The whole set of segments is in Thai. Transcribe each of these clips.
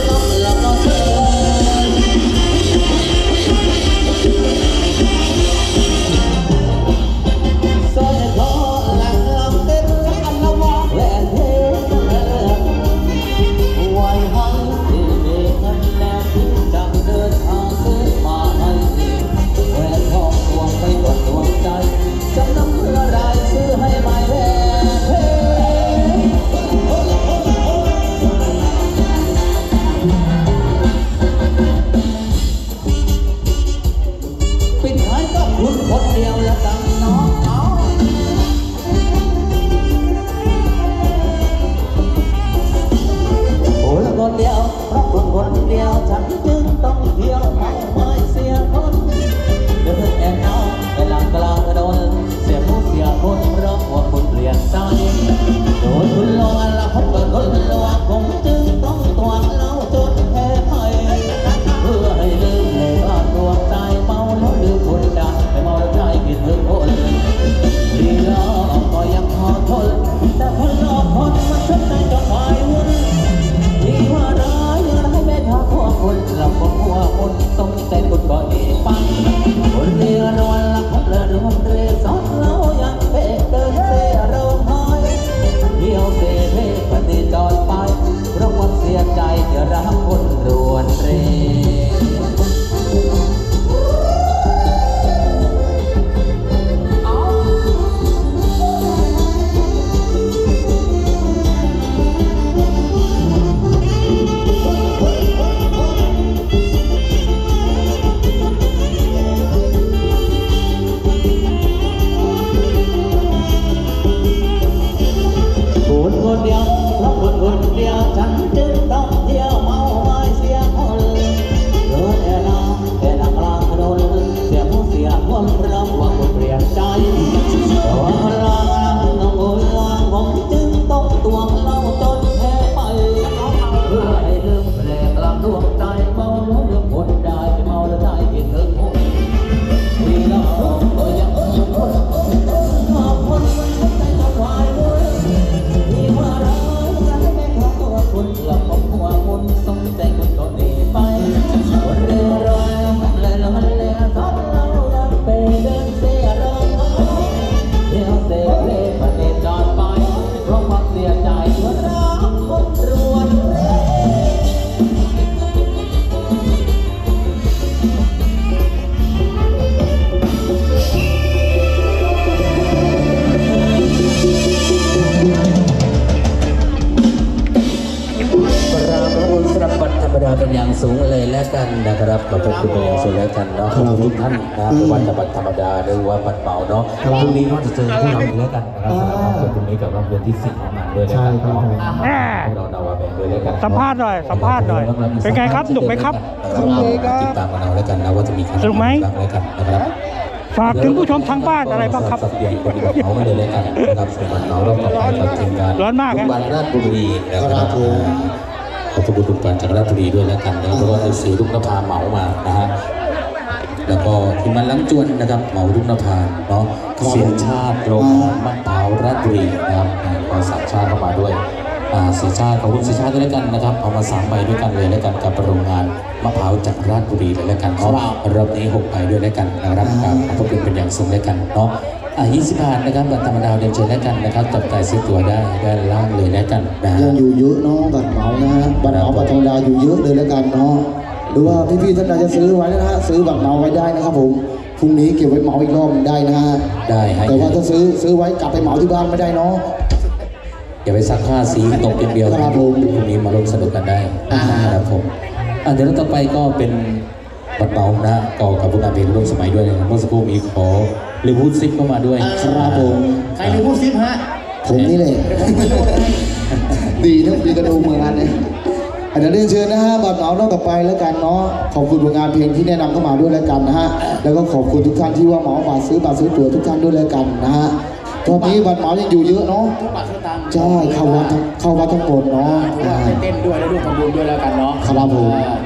สูงเลยแล้วกันนะครับขอบคุณเป็นอย่างสูงแล้วกันเนาะขอบคุณทุกท่านนะวันบัตรธรรมดาหรือว่าบัตรเบาเนาะพรุ่งนี้เราจะเจอพวกเราอีกแล้วกันนะครับสำหรับครอบครัวพรุ่งนี้กับรอบเดือนที่10ของงานด้วยแล้วกันเนาะพวกเราดาวแบงด้วยแล้วกันสัมภาษณ์หน่อยเป็นไงครับสนุกไหมครับติดตามกันเอาแล้วกันนะว่าจะมีสนุกไหมแล้วกันนะครับฝากถึงผู้ชมทางบ้านอะไรบ้างครับสักอย่างคนที่เขาไม่ได้เลยกันนะครับส่วนน้องเราต่อไปกับทีมงานร้อนมากนะวันราชบุรีนะครับขอบคุณทุกการจากราชบุรีด้วยแล้วกันนะเพราะว่าสีลูกนภาเหมามานะฮะแล้วก็ทีมงานล้ำจวนนะครับเหมาลูกนภาเนาะเสียชาติโรงงานมะพร้าวราชบุรีนะครับก็สามชาติเข้ามาด้วยเสียชาติขอบคุณเสียชาติด้วยแล้วกันนะครับเอามา3 ใบด้วยกันเลยแล้วกันกับโรงงานมะพร้าวจากราชบุรีเลยแล้วกันรอบนี้6 ใบด้วยแล้วกันนะครับขอบคุณเป็นอย่างสูงแล้วกันเนาะ20 บาทนะครับบัตรธรรมดาเดินเชิญแล้วกันนะครับจับจ่ายซื้อตั๋วได้ด้านล่างเลยแล้วกันนะยังอยู่เยอะเนาะบัตรเหมานะฮะบัตรเหมาบัตรธรรมดาอยู่เยอะเลยแล้วกันเนาะหรือว่าพี่ๆท่านใดจะซื้อไว้นะฮะซื้อบัตรเหมาไว้ได้นะครับผมพรุ่งนี้เก็บไว้เหมาอีกรอบได้นะฮะได้แต่ว่าถ้าซื้อไว้กลับไปเหมาที่บ้านไม่ได้เนาะอย่าไปซักผ้าสีตกเป็นเดียวครับผมพรุ่งนี้มาร่วมสนุกกันได้นะครับผมเดี๋ยวต่อไปก็เป็นบัตรเหมานะก่อกับผู้นำเพลงร่วมสมัยด้วยนะครับเมื่อสักครู่มีขอหรือพูดซิปเข้ามาด้วยครับผมใครหรือพูดซิปฮะผมนี่เลยดีนะดีกระดูเมืองนั้นเนี่ยเดี๋ยวเรียนเชิญนะฮะบัตรเหมารอบต่อไปแล้วกันเนาะขอบคุณผลงานเพลงที่แนะนำเข้ามาด้วยแล้วกันนะฮะแล้วก็ขอบคุณทุกท่านที่ว่าเหมาบัตรซื้อตั๋วทุกท่านด้วยแล้วกันนะฮะตอนนี้บัตรเหมายังอยู่เยอะเนาะทุกบาททุกตังค์ใช่เข้าวัดทั้งหมดเนาะเต้นด้วยแล้วดูทำบุญด้วยแล้วกันเนาะครับผม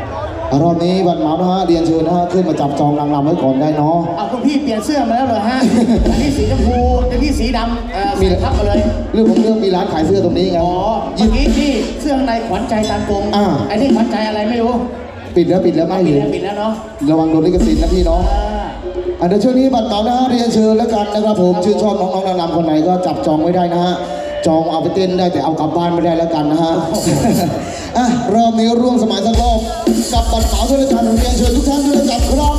รอบนี้บัตรเหมานะฮะเรียนเชิญนะฮะขึ้นมาจับจองนางรำไว้ก่อนได้เนาะเอาคุณพี่เปลี่ยนเสื้อมาแล้วเหรอฮะ อันนี้สีชมพูอันนี้สีดำมีทับมาเลยเรื่องของเรื่องมีร้านขายเสื้อตรงนี้ไงอ๋อเมื่อกี้ที่เสื้อข้างในขวัญใจตามกงไอ้นี่ขวัญใจอะไรไม่รู้ปิดแล้วไม่ปิเลดยแล้วปิดแล้วเนาะระวังโดนลิขสิทธิ์นะพี่เนาะ เดี๋ยวช่วงนี้บัตรเหมานะฮะเรียนเชิญแล้วกันนะครับผมชื่นชอบน้องๆนางรำคนไหนก็จับจองไว้ได้นะฮะจองเอาไปเต้นได้แต่เอากลับบ้านไม่ได้แล้วกันนะฮะ รอบนี้ร่วมสมัยสักรอบกับบัตรเหมาด้วยกันเรียนเชิญทุกท่านด้วยกันครับ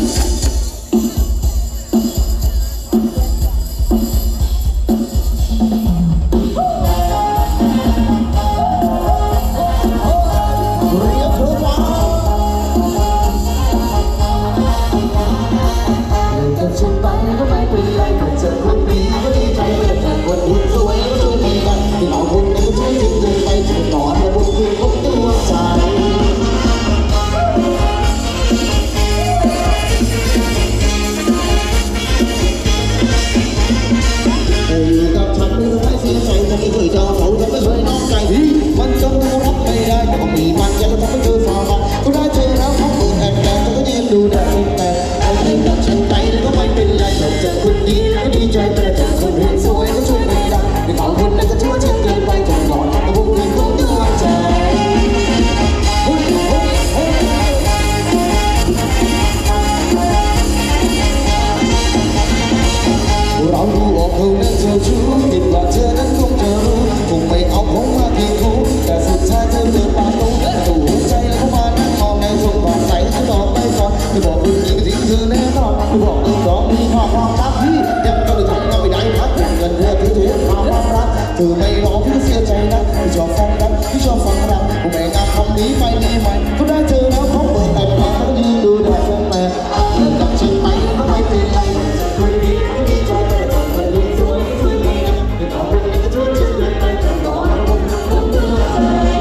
เธอไม่ร้องพี่ก็เสียใจนะพี่ชอบฟังรักพี่ชอบฟังรักผมไม่งานคำนี้ไปมีใหม่ก็ได้เจอแล้วเขาเปิดแต่ปากเขายืนดูแดดแฟนแม่เลิกกับฉันไปก็ไม่เป็นไรคนดีไม่ดีใจแต่ทำมันดูสวยสวยดีนะไม่ต้องเป็นก็ช่วยฉันเลยไปจนนอนผมเตือนใจ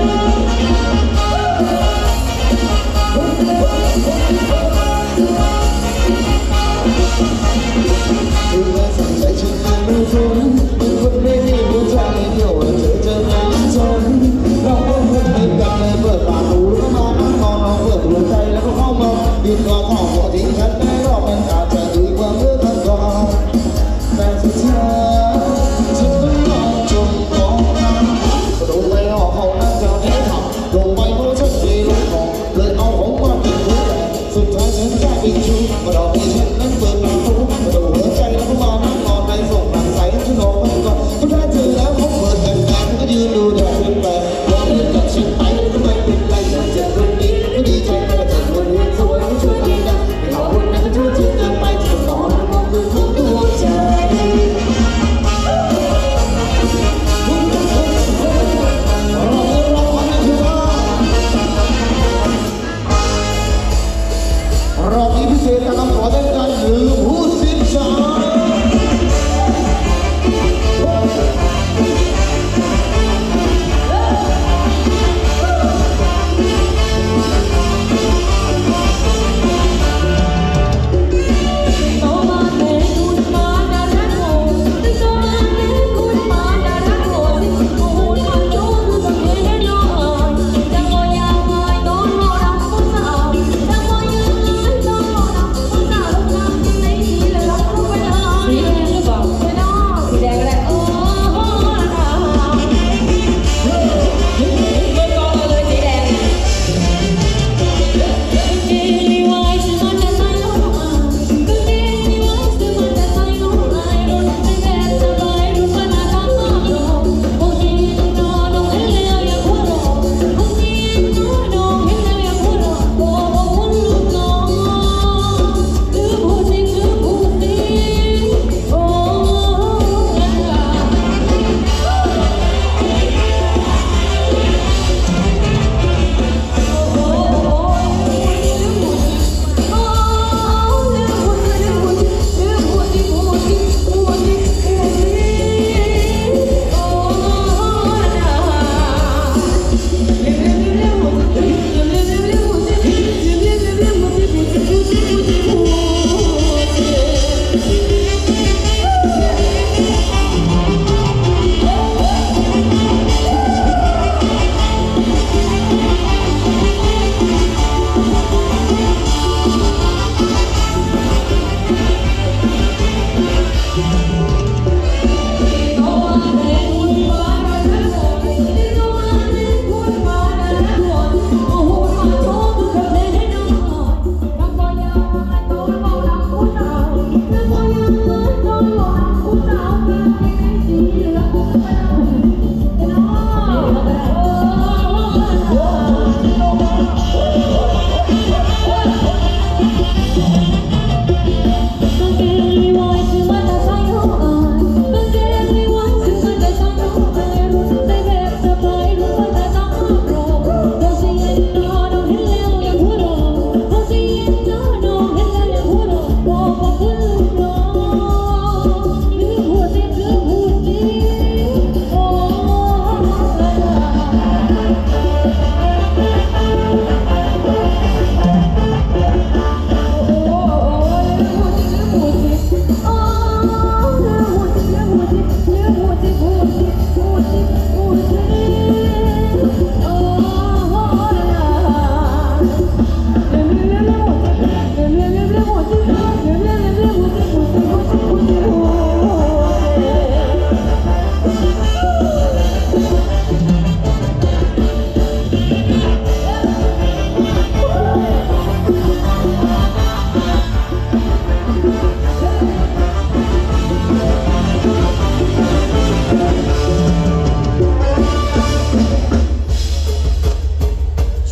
ถึงแม้สั่งใจฉันไม่สนเป็นคนไม่ดีหัวใจเดียวเธอจะไม่สนเราก็เหมือนกันเลยเปิดปากดูแล้วมานั่งนอนเปิดหัวใจแล้วก็เข้ามายืนรอเข้าหัวทิ้งฉันได้รอบมันอาจจะดีกว่าเมื่อครั้งก่อนแต่สุดท้ายฉันต้องรอจนก่อนลงไปรอเขานั่งจะให้ทำลงไปเพราะฉันมีลมของเลยเอาของมาเป็นหัวใจสุดท้ายฉันได้เป็นชู้มาดอกที่ฉันนั้นเปิดประตูมาดูหัวใจแล้วก็มานั่งนอนในส่งหลังใสฉันออกไปก่อนก็ได้เจอแล้วเขาเปิดกันก็ยืนดูแดดเป็นแบบลองเล่นกับฉันไปก็ไม่เป็นไรเจ็บคนนี้ก็ดีใจแต่เจ็บคนนี้สวยช่วยดีนะไม่เอาคนนั้นก็ช่วยจริงเกินไปจนนอนมองดูทุกดวงใจรอบนี้พิเศษ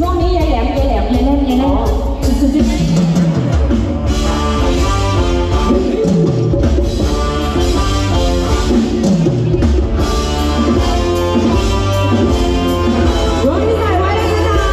ช่วงนี้ยายแหลมยายแหลมยายแหลมยายแหลมร้องที่ใส่ไว้เลยนะจ๊ะ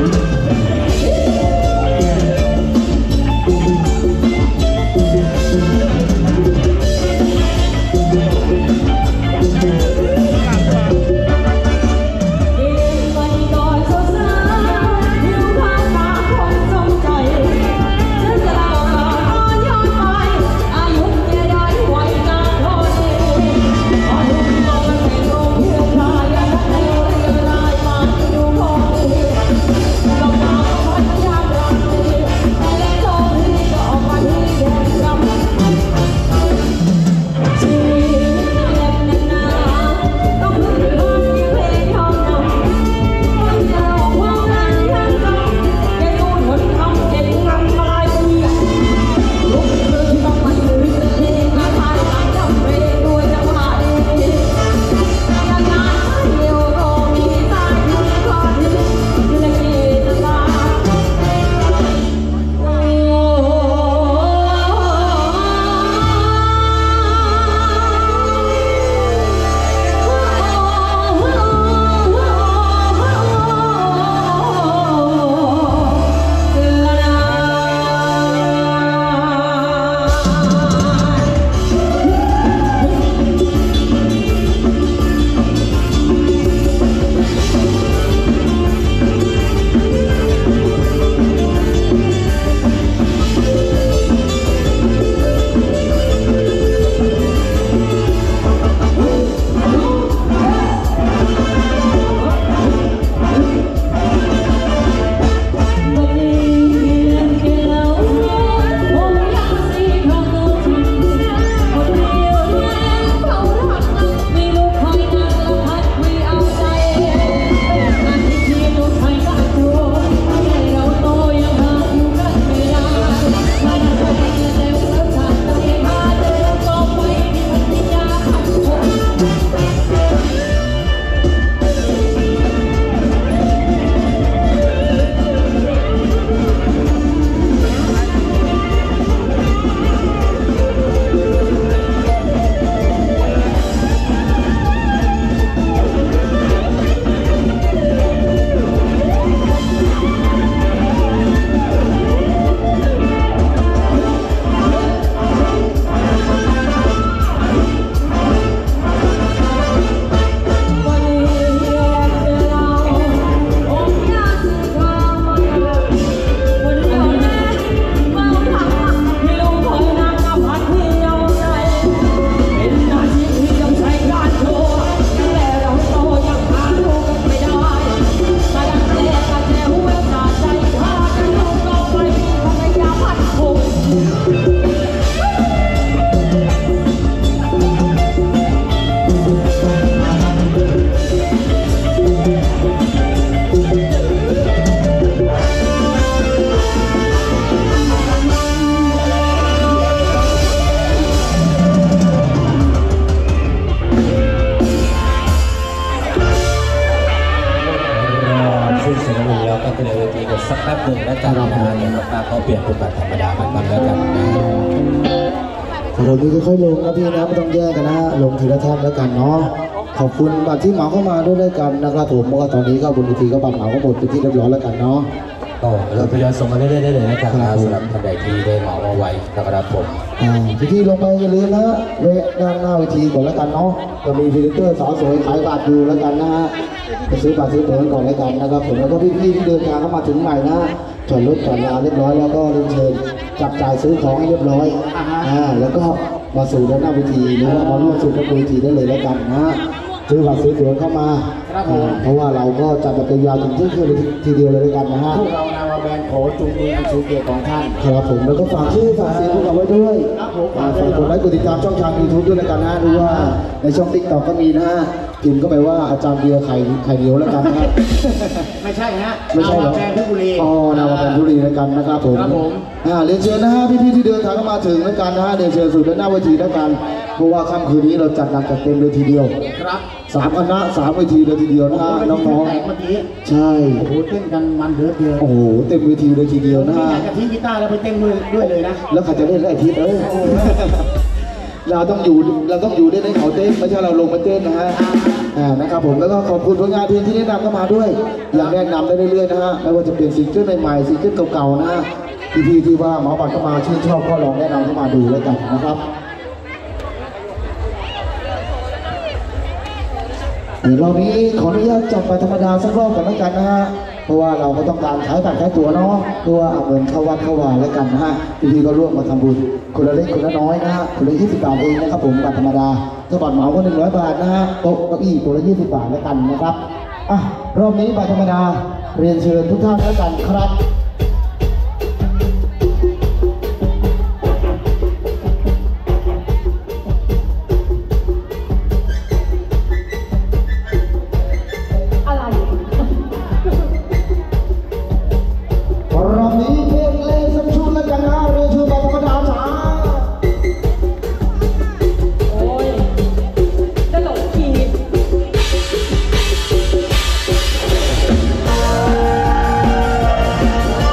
สักแป๊บหนึ่งแล้วกันนะฮะเดี๋ยวน้องตาเขาเปลี่ยนเป็นแบบธรรมดากันบ้างแล้วกันนะเราดูค่อยๆลงนะพี่นะไม่ต้องแยกกันนะฮะลงทีละท่อนแล้วกันเนาะขอบคุณบัตรที่เหมาเข้ามาด้วยกันนะครับผมเพราะว่าตอนนี้ก็บนเวทีก็บัตรเหมาก็หมดเป็นที่เรียบร้อยแล้วกันเนาะก็เราทยอยส่งมาเรื่อยๆได้เลยนะครับสำหรับท่านใดที่ได้เหมาเอาไว้นะครับผมพี่ๆลงไปอย่าลืมนะเวะด้านหน้าเวทีก่อนแล้วกันเนาะจะมีพรีเซนเตอร์สาวสวยขายบัตรอยู่แล้วกันนะฮะไปซื้อบัตรซื้อตั๋วกันก่อนแล้วกันนะครับผมแล้วก็พี่ๆที่เดินทางเข้ามาถึงใหม่นะจอดรถจอดลาเรียบร้อยแล้วก็เรียนเชิญจับจ่ายซื้อของให้เรียบร้อยแล้วก็มาสู่ด้านหน้าเวทีหรือว่ามาร่วมสู่ด้านเวทีได้เลยแล้วกันนะซื้อบัตรซื้อตั๋วเข้ามาเพราะว่าเราก็จัดบัตรยาวถึงเที่ยงคืนทีเดียวเลยแล้วกันนะฮะพวกเรานาวาแบนขอจูงมืออันสูงเกียรติของท่านครับผมแล้วก็ฝากชื่อฝากเสียงพวกเราไว้ด้วยฝากกดไลค์กดติดตามช่องทาง YouTube ด้วยแล้วกันนะดูว่าในช่อง TikTok ก็มีนะฮะพิมพ์ก็ไปว่าอาจารย์เบียร์ไข่เดียวแล้วกันนะครับไม่ใช่ฮะไม่ใช่เหรอนาวาแบนเพชรบุรีอ๋อนาวาแบนทุรีแล้วกันนะครับผมครับผมเรียนเชิญนะฮะพี่ๆที่เดินทางเข้ามาถึงแล้วกันนะฮะเรียนเชิญสู่ด้านหน้าเวทีแล้วกันเพราะว่าค่ำคืนนี้เราจัดหนักจัดเต็มเลยทีเดียวครับ 3 คณะ 3 เวทีเลยทีเดียวนะฮะน้องแตกเมื่อกี้ๆใช่โอ้โหเต้นกันมันเหลือเกินโอ้โหเต็มเวทีเลยทีเดียวนะไม่ฮะอยากจะทิ้งกีตาร์แล้วไปเต้นด้วยเลยนะแล้วใครจะเล่นไอ้ทิศเราต้องอยู่ได้ในเขาเต้นไม่ใช่เราลงมาเต้นนะฮะนะครับผมแล้วก็ขอบคุณผลงานเพลงที่แนะนำเข้ามาด้วยอย่างแนะนำได้เรื่อยๆนะฮะไม่ว่าจะเป็นซิงเกิลใหม่ๆซิงเกิลเก่าๆนะฮะพี่ๆที่ว่าหมอบัตรเข้ามาชื่นชอบก็ลองแนะนำเข้ามาดูแล้วกันนะครับเดี๋ยวรอบนี้ขออนุญาตจับไปธรรมดาสักรอบกันแล้วกันนะฮะเพราะว่าเราก็ต้องการขายบัตรขายตั๋วเนาะตัวเอาเงินเข้าวัดเข้าวาแล้วกันนะฮะพี่ๆก็ร่วมมาทำบุญคนละเล็กคนละน้อยนะฮะคนละ20 บาทเองนะครับผมบัตรธรรมดาถ้าบัตรเหมาก็100 บาทนะฮะโต๊ะเก้าอี้ตัวละ20 บาทแล้วกันนะครับรอบนี้บัตรธรรมดาเรียนเชิญทุกท่านแล้วกันครับรอบนี้เพลงเลสักชุดแล้วกันนะเรียนเชิญบัตรธรรมดาจ้าโอ้ยตลกขีดเ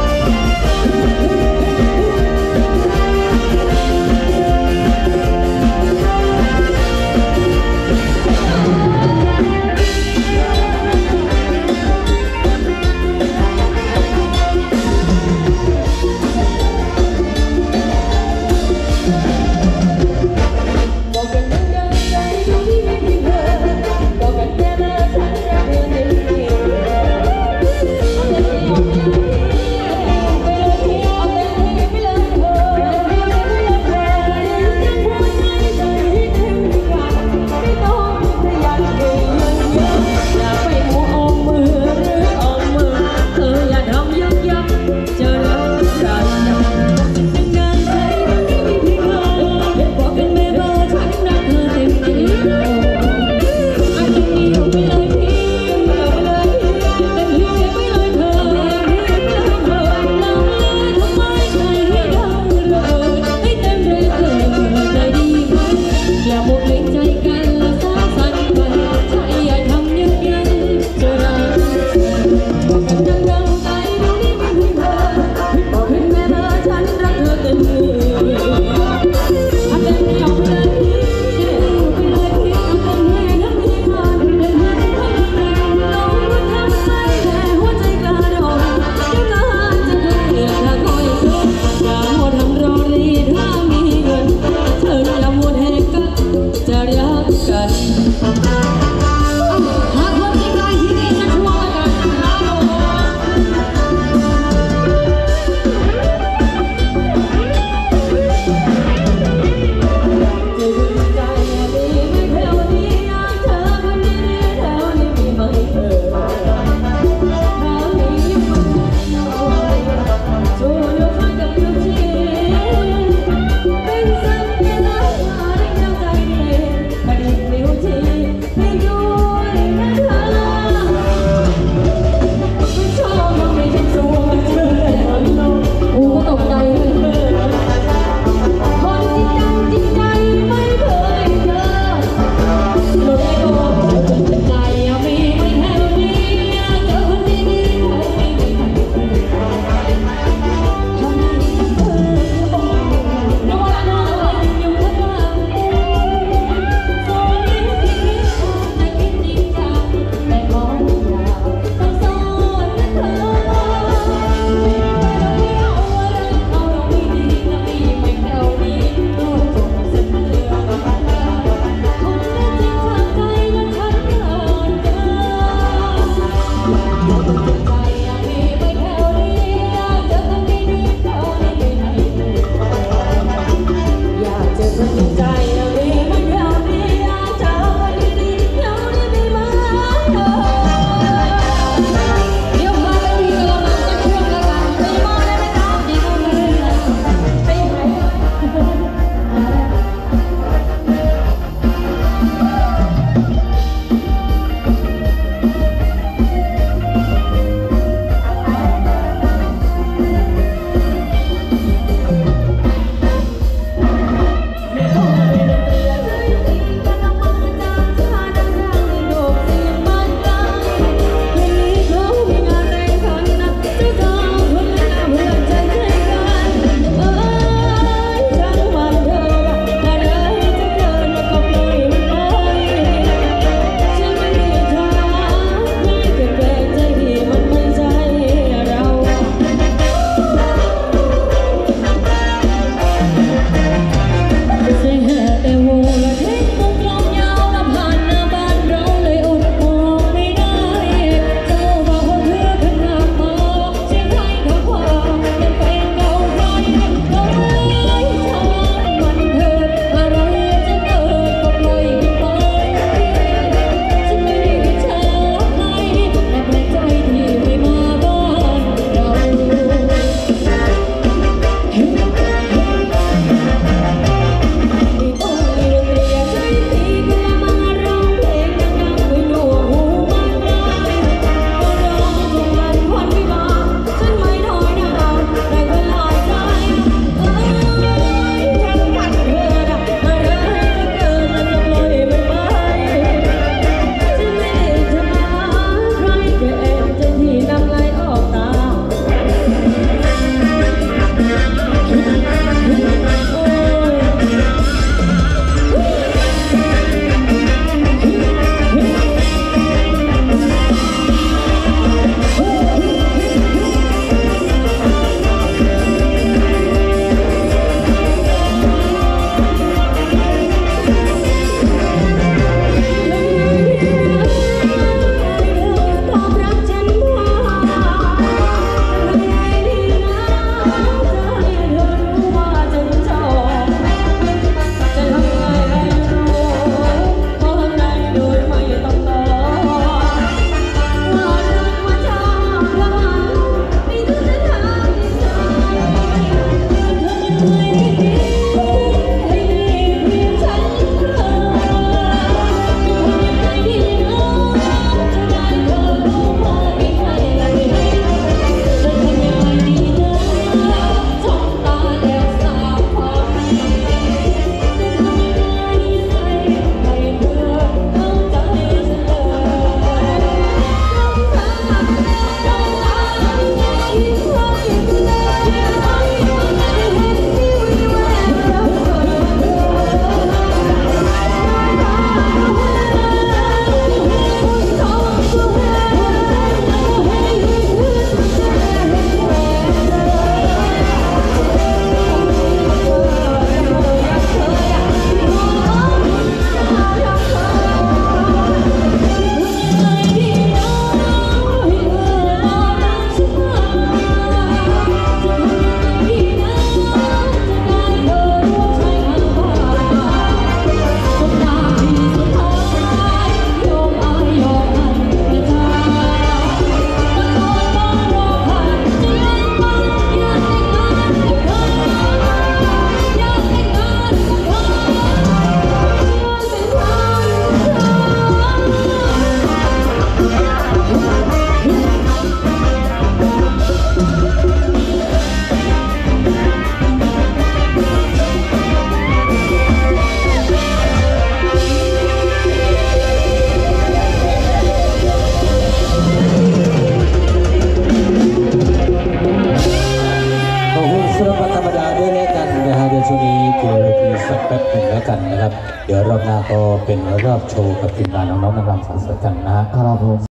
รมดาด้วยแล้วกันนะฮะเดี๋ยวช่วงนี้เกี่ยวกับทีสักแป๊บหนึ่งแล้วกันนะครับเดี๋ยวรอบหน้าก็เป็นรอบโชว์กับทีมงานน้องๆนางรำสาวสวยกันนะฮะครับผม